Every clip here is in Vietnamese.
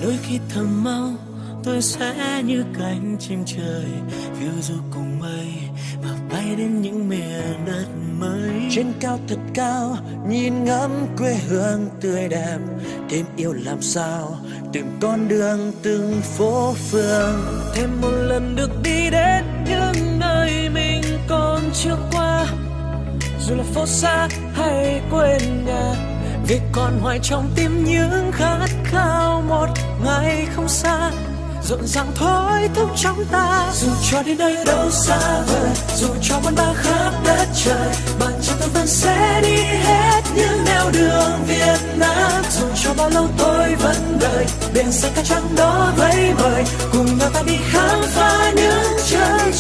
Đôi khi thầm mong tôi sẽ như cánh chim trời, phiêu du cùng mây và bay đến những miền đất mới. Trên cao thật cao, nhìn ngắm quê hương tươi đẹp, thêm yêu làm sao tìm con đường từng phố phường. Thêm một lần được đi đến những nơi mình còn chưa qua, dù là phố xa hay quên nhà, vì còn hoài trong tim những khát khao một ngày không xa, rộn ràng thôi thúc trong ta. Dù cho đến nơi đâu xa vời, dù cho muôn ba khắp đất trời, bàn chân tôi vẫn sẽ đi hết những nẻo đường Việt Nam. Dù cho bao lâu tôi vẫn đợi, biển xanh cát trắng đó vẫy mời, cùng nhau ta đi khám phá những chân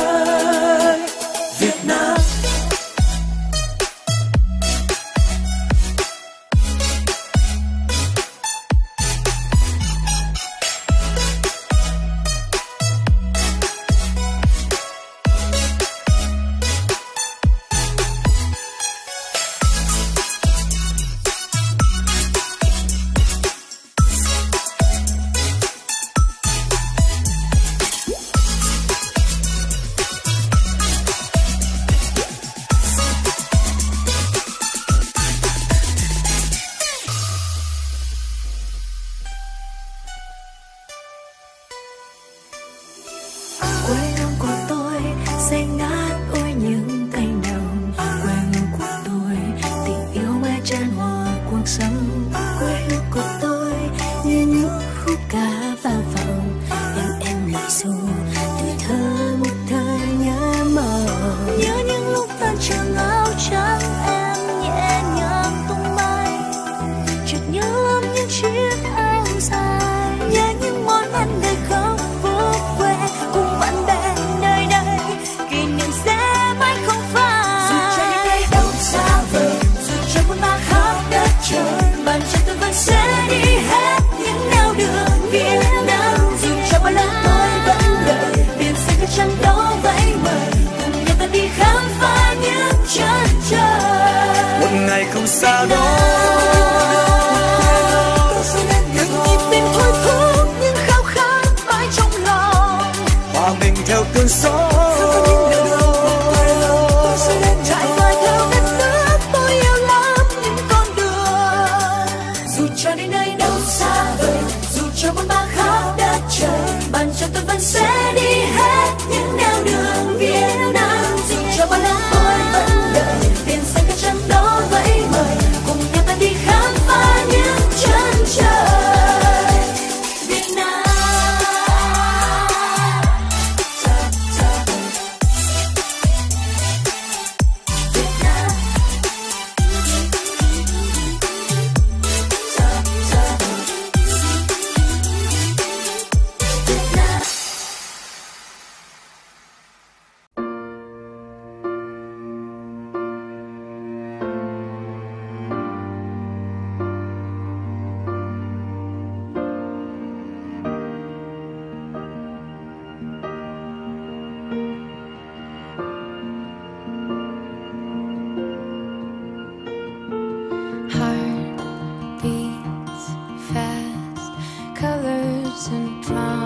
trời Việt Nam. Heart beats fast, colors and drama.